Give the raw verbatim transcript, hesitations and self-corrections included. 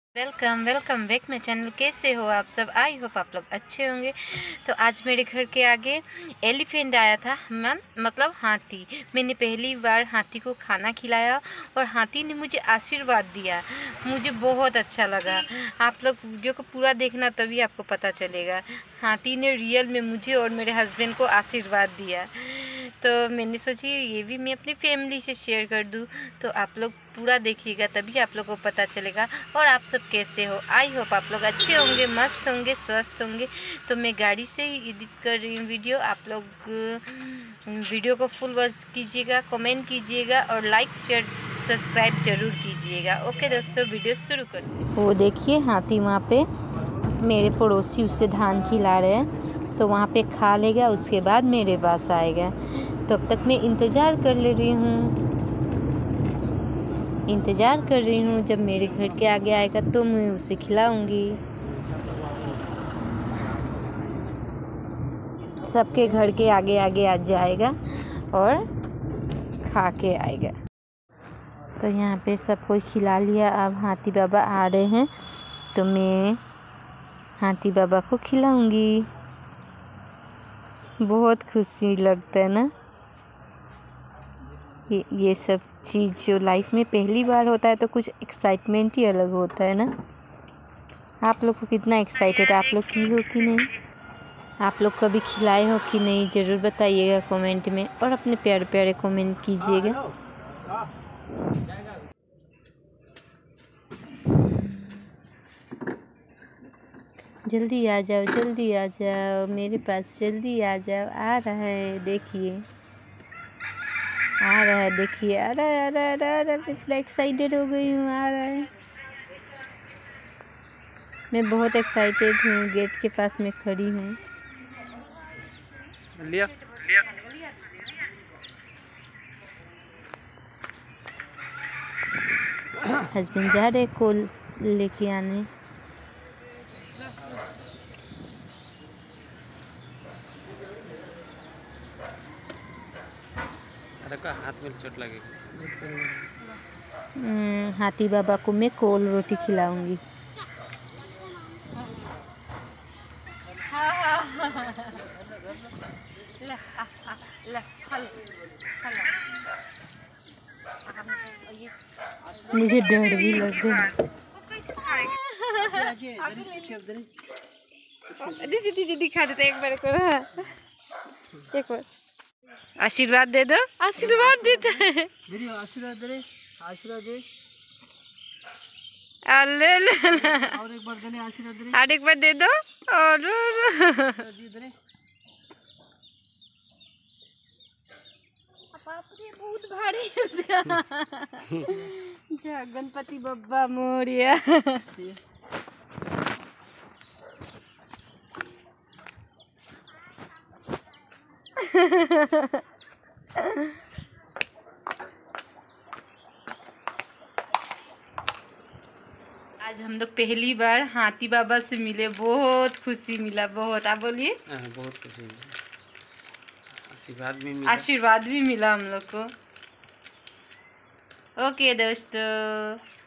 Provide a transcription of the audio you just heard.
Welcome welcome back my channel. कैसे हो आप सब? आई होप आप लोग अच्छे होंगे। तो आज मेरे घर के आगे एलिफेंट आया था, मन मतलब हाथी। मैंने पहली बार हाथी को खाना खिलाया और हाथी ने मुझे आशीर्वाद दिया। मुझे बहुत अच्छा लगा। आप लोग वीडियो को पूरा देखना, तभी आपको पता चलेगा। हाथी ने रियल में मुझे और मेरे हस्बैंड को आशीर्वाद दिया। तो मैंने सोची ये भी मैं अपनी फैमिली से शेयर कर दूँ। तो आप लोग पूरा देखिएगा, तभी आप लोग को पता चलेगा। और आप सब कैसे हो? आई होप आप लोग अच्छे होंगे, मस्त होंगे, स्वस्थ होंगे। तो मैं गाड़ी से ही एडिट कर रही हूँ वीडियो। आप लोग वीडियो को फुल वॉच कीजिएगा, कमेंट कीजिएगा और लाइक शेयर सब्सक्राइब जरूर कीजिएगा। ओके दोस्तों, वीडियो शुरू करते हैं। वो देखिए हाथी वहाँ पे मेरे पड़ोसी उससे धान खिला रहे हैं, तो वहाँ पे खा लेगा, उसके बाद मेरे पास आएगा। तब तक मैं इंतज़ार कर ले रही हूँ इंतज़ार कर रही हूँ जब मेरे घर के आगे आएगा तो मैं उसे खिलाऊंगी। सबके घर के आगे आगे आ जाएगा और खा के आएगा। तो यहाँ पे सब कोई खिला लिया। अब हाथी बाबा आ रहे हैं तो मैं हाथी बाबा को खिलाऊंगी। बहुत खुशी लगता है ना, ये ये सब चीज़ जो लाइफ में पहली बार होता है तो कुछ एक्साइटमेंट ही अलग होता है ना। आप लोग को कितना एक्साइटेड आप लोग की हो कि नहीं? आप लोग कभी खिलाए हो कि नहीं, ज़रूर बताइएगा कमेंट में। और अपने प्यारे प्यारे कमेंट कीजिएगा। जल्दी आ जाओ, जल्दी आ जाओ मेरे पास, जल्दी आ जाओ। आ रहा है, देखिए आ रहा है, देखिए आ रहा है, आ रहा है, आ रहा है। मैं पूरा एक्साइटेड हो गई हूँ। आ रहा है, मैं बहुत एक्साइटेड हूँ। गेट के पास मैं खड़ी हूँ। लिया हस्बैंड जा रहे को लेके आने। हाथ में चोट लगेगी। हाथी बाबा को मैं कोल रोटी खिलाऊंगी। मुझे डर भी लग रहा है। दीदी दीदी दिखा देते एक बार को। एक बार आशीर्वाद दे दो, आशीर्वाद देते हैं। आशीर्वाद दे, आशीर्वाद दे। ले ले और एक बार देने आशीर्वाद दे। और एक बार दे दो। और बाप रे बहुत भारी है उसका। जय गणपति बप्पा मोरिया। आज हम लोग पहली बार हाथी बाबा से मिले, बहुत खुशी मिला, बहुत। आप बोलिए। बहुत खुशी मिला, आशीर्वाद भी मिला, आशीर्वाद भी मिला हम लोग को। ओके दोस्तों।